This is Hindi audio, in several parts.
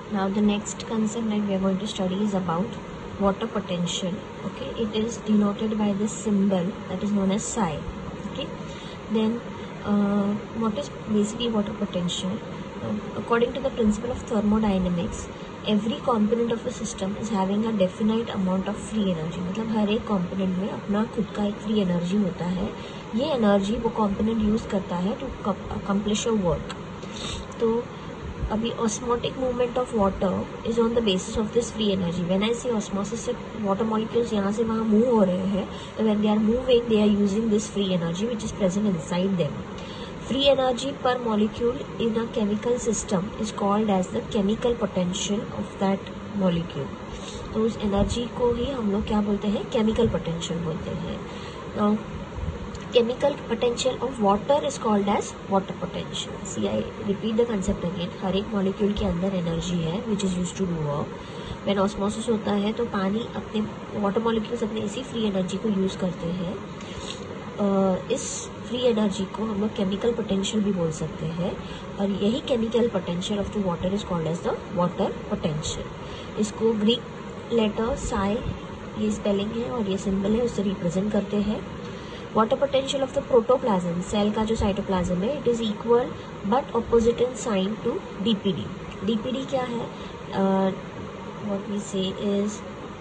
Now the next concept that we are going to study is about water potential. Okay, it is denoted by this symbol that is known as psi. Okay, then what is basically water potential? According to the principle of thermodynamics, every component of a system is having a definite amount of free energy. मतलब हर एक component में अपना खुद का एक free energy होता है. ये energy वो component use करता है to accomplish a work. तो अभी osmotic movement of water is on the basis of this free energy. When I say osmosis, से water molecules यहाँ से वहाँ move हो रहे हैं, तो when they are moving, they are using this free energy which is present inside them. Free energy per molecule in a chemical system is called as the chemical potential of that molecule. तो उस energy को ही हम लोग क्या बोलते हैं? Chemical potential बोलते हैं. Now, chemical potential of water is called as water potential. See, I repeat the concept again. हर एक molecule के अंदर energy है which is used to do work. When osmosis होता है तो पानी अपने water molecules अपने इसी free energy को use करते हैं. इस फ्री एनर्जी को हम लोग केमिकल पोटेंशियल भी बोल सकते हैं और यही chemical potential of the water is called as the water potential. इसको ग्रीक लेटर साई ये स्पेलिंग है और ये सिंबल है उससे रिप्रेजेंट करते हैं. Water potential of the protoplasm cell का जो साइटोप्लाज्म है it is equal but opposite in sign to DPD. DPD क्या है? व्हाट वी से इज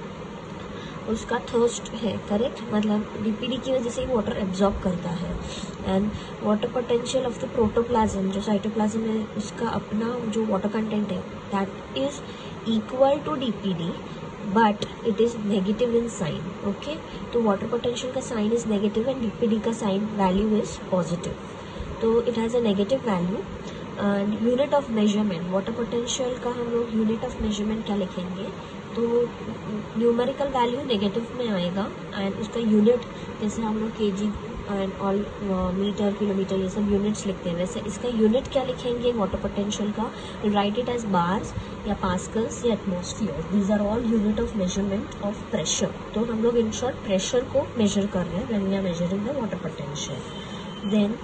उसका थर्स्ट है. करेक्ट, मतलब डीपीडी की वजह से ही वाटर एब्जॉर्ब करता है. And water potential of the protoplasm जो साइटोप्लाज्म है उसका अपना जो वाटर कंटेंट है that is equal to DPD but it is negative in sign. Okay, तो वाटर पोटेंशियल का sign is negative and DPD का साइन वैल्यू इज पॉजिटिव. तो it has a negative value. And unit of measurement water potential का हम लोग यूनिट ऑफ मेजरमेंट क्या लिखेंगे? तो न्यूमेरिकल वैल्यू नेगेटिव में आएगा एंड उसका यूनिट जैसे हम लोग KG and all metre kilometre ये सब यूनिट्स लिखते हैं वैसे इसका यूनिट क्या लिखेंगे वाटर पोटेंशियल का? राइट इट एज बार्स या पास्कल्स या atmosphere. These are all unit of measurement of pressure. तो हम लोग इन शॉर्ट प्रेशर को मेजर कर रहे हैं when we are measuring the water potential. Then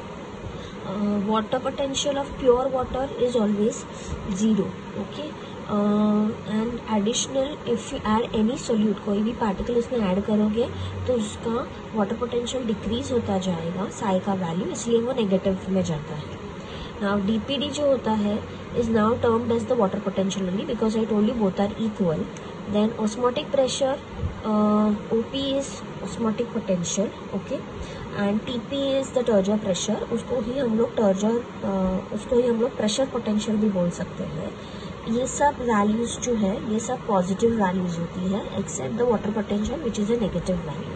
water potential of pure water is always 0. okay, and additional if you add any solute कोई भी पार्टिकल उसमें ऐड करोगे तो उसका वाटर पोटेंशियल डिक्रीज होता जाएगा साई का वैल्यू, इसलिए वो नेगेटिव में जाता है. नाउ डीपीडी जो होता है is now termed as the water potential only because I told you both are equal. Then osmotic pressure, OP is osmotic potential, okay, and TP is the turgor pressure. उसको ही हम लोग प्रेशर पोटेंशियल भी बोल सकते हैं. ये सब वैल्यूज जो है ये सब पॉजिटिव वैल्यूज होती है except the water potential which is a negative value.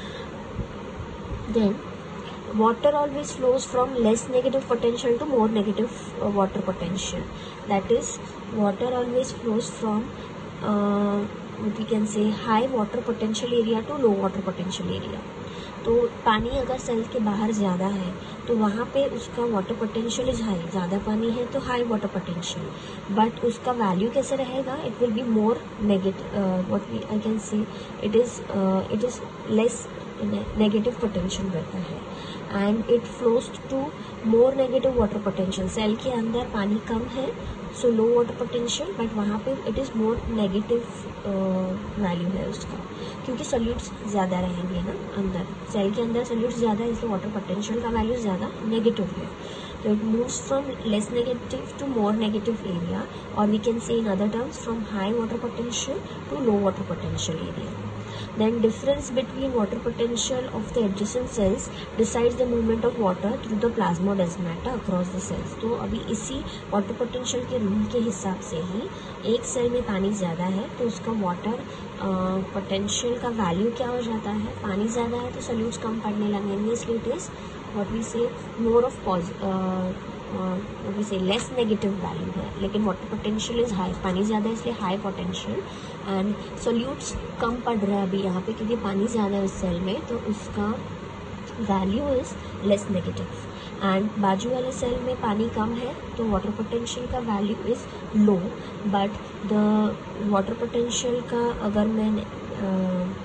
Then water always flows from less negative potential to more negative water potential. That is, water always flows from what we can say high water potential area to low water potential area. तो पानी अगर सेल के बाहर ज़्यादा है तो वहाँ पे उसका वाटर पोटेंशियल इज हाई. ज़्यादा पानी है तो हाई वाटर पोटेंशियल, बट उसका वैल्यू कैसे रहेगा? It will be more negative. What I can say it is less negative potential रहता है and it flows to more negative water potential. Cell के अंदर पानी कम है so low water potential, but वहाँ पे it is more negative value है उसका क्योंकि सोल्यूट्स ज़्यादा रहेंगे ना अंदर. सेल के अंदर सोल्यूट्स ज़्यादा है इसलिए वाटर पोटेंशियल का वैल्यू ज़्यादा नेगेटिव है. तो it moves from less negative to more negative area और we can say in other terms from high water potential to low water potential area. Then difference between water potential of the adjacent cells decides the movement of water through the plasmodesmata across the cells. तो अभी इसी water potential के रूल के हिसाब से ही एक सेल में पानी ज़्यादा है तो उसका water potential का वैल्यू क्या हो जाता है? पानी ज़्यादा है तो सोल्यूट्स कम पड़ने लगेंगे, इसलिए it is what we say more of we say less negative value है. लेकिन वाटर पोटेंशियल इज हाई, पानी ज़्यादा है इसलिए हाई पोटेंशियल एंड सोल्यूट्स कम पड़ रहा है अभी यहाँ पे क्योंकि पानी ज़्यादा है उस सेल में तो उसका value is less negative. And बाजू वाले सेल में पानी कम है तो वाटर पोटेंशियल का value is low, but the water potential का अगर मैं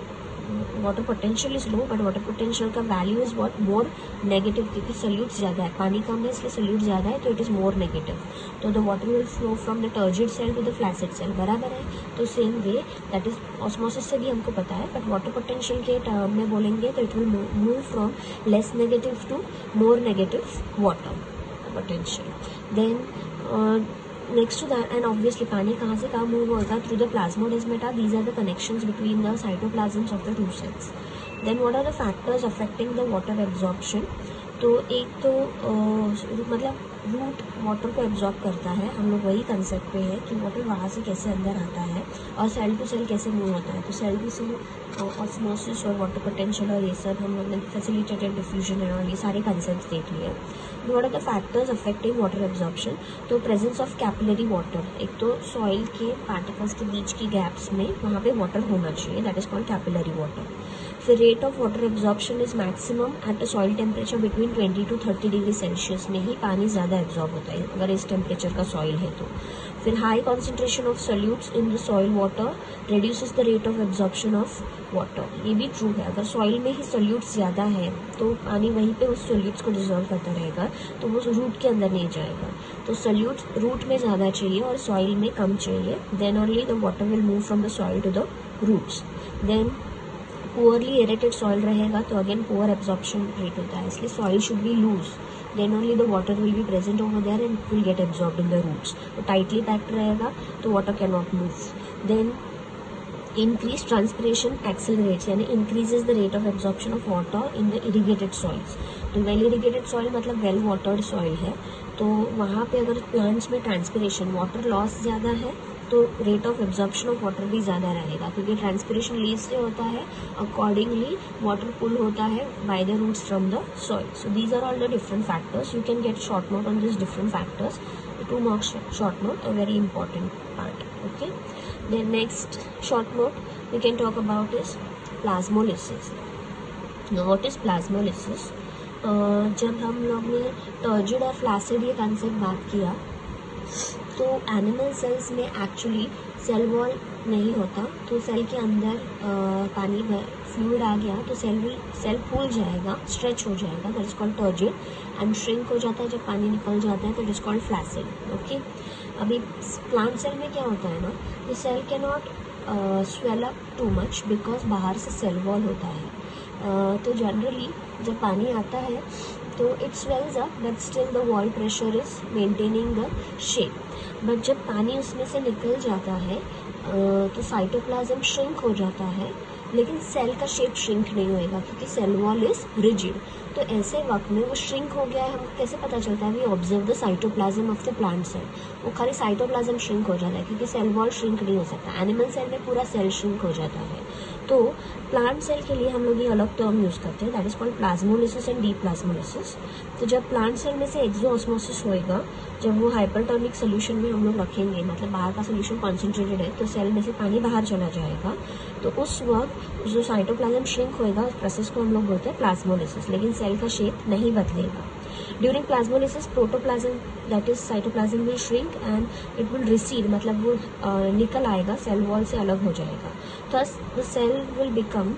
water potential is low but water potential का value is what more negative, क्योंकि सल्यूट ज़्यादा है, पानी कम है इसलिए सल्यूट ज़्यादा है, तो इट इज़ मोर नेगेटिव. तो the water will flow from the turgid cell to the flaccid cell, बराबर है. तो same way that is osmosis से भी हमको पता है, बट वाटर पोटेंशियल के टर्म में बोलेंगे तो it will move from less negative to more negative water potential. Then next to that, and obviously पानी कहाँ से कहाँ मूव होगा, through the plasmodesmata. These are the connections between the cytoplasms of the two cells. Then what are the factors affecting the water absorption? तो एक तो मतलब रूट वाटर को एब्जॉर्ब करता है, हम लोग वही कंसेप्ट पे है कि वाटर वहाँ से कैसे अंदर आता है और सेल टू सेल कैसे मूव होता है. तो सेल टू सेल ऑस्मोसिस और वाटर पोटेंशियल और ये सब हम लोग ने फैसिलिटेटेड डिफ्यूजन और ये सारे कंसेप्ट देख लिए. What are the factors affecting water absorption? तो प्रेजेंस ऑफ कैपिलरी वाटर, एक तो सॉइल के पार्टिकल्स के बीच की गैप्स में वहाँ पे वाटर होना चाहिए, that is called capillary water. फिर rate of water absorption is maximum at a soil temperature between 20 to 30 degree Celsius में ही पानी ज़्यादा एब्जॉर्ब होता है अगर इस टेम्परेचर का सॉइल है तो. फिर high concentration of solutes in the soil water reduces the rate of absorption of water. ये भी ट्रू है, अगर सॉइल में ही सॉल्यूट्स ज़्यादा है तो पानी वहीं पे उस सॉल्यूट्स को डिजॉल्व करता रहेगा, तो वो रूट के अंदर नहीं जाएगा. तो सॉल्यूट रूट में ज़्यादा चाहिए और सॉइल में कम चाहिए, then only the water will move from the soil to the roots. Then poorly aerated soil रहेगा तो अगेन पुअर एब्जॉर्प्शन रेट होता है, इसलिए soil should be loose, then only the water will be present over there and will get absorbed in the roots. तो टाइटली पैक्ड रहेगा तो water can not move. Then increase transpiration accelerates, यानी increases the rate of absorption of water in the irrigated soils. तो वेल इरीगेटेड सॉइल मतलब वेल वाटर्ड सॉइल है, तो वहाँ पे अगर प्लांट्स में ट्रांसपिरेशन वाटर लॉस ज़्यादा है तो rate of absorption of water भी ज़्यादा रहेगा, क्योंकि ट्रांसपिरेशन लीव से होता है, अकॉर्डिंगली वाटर पुल होता है by the roots from the soil. So these are all the different factors. You can get short note on this different factors, 2 marks short note, a very important part. Okay, then next short note we can talk about is plasmolysis. Now what is plasmolysis? जब हम लोग ने टर्जिड और फ्लैसिड ये कंसेप्ट बात किया तो एनिमल सेल्स में एक्चुअली सेल वॉल नहीं होता, तो सेल के अंदर पानी फ्लूइड आ गया तो सेल फूल जाएगा, स्ट्रेच हो जाएगा, that is called turgid, and shrink हो जाता है जब पानी निकल जाता है तो it is called flaccid. Okay, अभी प्लांट सेल में क्या होता है ना, the cell can not swell up too much because बाहर से सेल वॉल होता है. तो जनरली जब पानी आता है तो it swells up but still the wall pressure is maintaining the shape. But जब पानी उसमें से निकल जाता है तो साइटोप्लाज्म श्रिंक हो जाता है, लेकिन सेल का शेप श्रिंक नहीं होएगा क्योंकि सेल वॉल इज रिजिड. तो ऐसे वक्त में वो श्रिंक हो गया है, हमको कैसे पता चलता है? We observe the cytoplasm of the plant cell. वो खाली साइटोप्लाज्म श्रिंक हो जाता है क्योंकि सेल वॉल श्रिंक नहीं हो सकता. एनिमल सेल में पूरा सेल श्रिंक हो जाता है. तो प्लांट सेल के लिए हम लोग ये अलग टर्म यूज करते हैं, that is called plasmolysis and deplasmolysis. तो जब प्लांट सेल में से एक्सोऑस्मोसिस होएगा, जब वो हाइपरटर्मिक सोल्यूशन में हम लोग रखेंगे, मतलब बाहर का सोल्यूशन कॉन्सेंट्रेटेड है तो सेल में से पानी बाहर चला जाएगा, तो उस वक्त जो साइटोप्लाज्म श्रिंक होएगा उस प्रोसेस को हम लोग बोलते हैं प्लाज्मोलिसिस, लेकिन सेल का शेप नहीं बदलेगा. During plasmolysis protoplasm that is cytoplasm will shrink and it will recede, मतलब वो निकल आएगा, सेल वॉल से अलग हो जाएगा. Thus the cell will become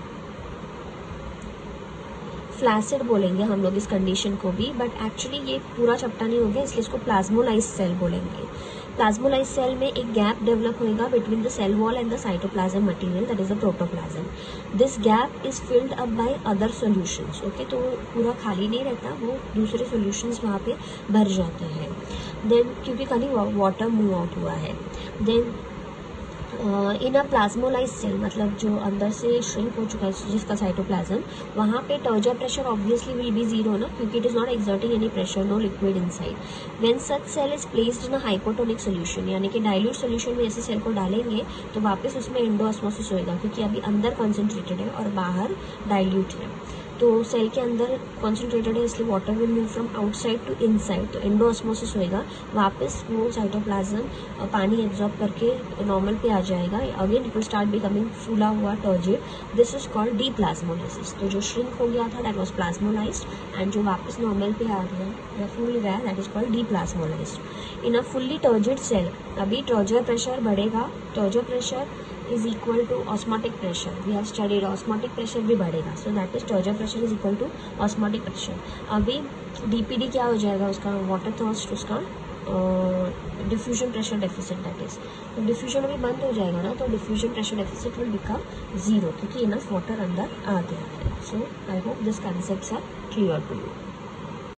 flaccid बोलेंगे हम लोग इस कंडीशन को भी, बट एक्चुअली ये पूरा चपटा नहीं होगा, इसलिए इसको प्लाज्मोलाइज सेल बोलेंगे. प्लाज्मोलाइज सेल में एक गैप डेवलप होगा between the cell wall and the cytoplasm material, that is the protoplasm. This gap is filled up by other solutions. Okay, तो पूरा खाली नहीं रहता, वो दूसरे सॉल्यूशंस वहाँ पे भर जाते हैं. देन क्योंकि खाली वाटर मूव आउट हुआ है. Then in a plasmolyse cell, मतलब जो अंदर से श्रिंक हो चुका है जिसका साइटोप्लाज्म, वहाँ पे turgor pressure obviously will be zero ना, क्योंकि it is not exerting any pressure, no liquid inside. When such cell is placed in a hypotonic solution, यानी कि डाइल्यूट सोल्यूशन में ऐसे सेल को डालेंगे तो वापस उसमें एंडोऑस्मोसिस होएगा, क्योंकि अभी अंदर कॉन्सेंट्रेटेड है और बाहर डाइल्यूट है. तो सेल के अंदर कॉन्सेंट्रेटेड है इसलिए water will move from outside to inside, तो एंडोऑस्मोसिस होएगा, वापस वो साइटोप्लाज्म पानी एब्जॉर्ब करके नॉर्मल पे आ जाएगा, again it will start becoming फूला हुआ turgid. This is called deplasmolysis. तो जो श्रिंक हो गया था दैट वाज प्लाज्मोलाइज्ड एंड जो वापस नॉर्मल पे आ गया या फूल गया that is called deplasmolyzed. In a fully turgid cell अभी टर्जर प्रेशर बढ़ेगा, turgor pressure is equal to osmotic pressure. We have studied osmotic pressure भी बढ़ेगा, so that is turgor pressure is equal to osmotic pressure. अभी डीपीडी क्या हो जाएगा उसका, वाटर थर्स्ट, उसका diffusion pressure deficit that is. तो डिफ्यूजन अभी बंद हो जाएगा ना, तो diffusion pressure deficit will become 0 क्योंकि इनफ वाटर अंदर आ गया है. So I hope this concepts are clear to you.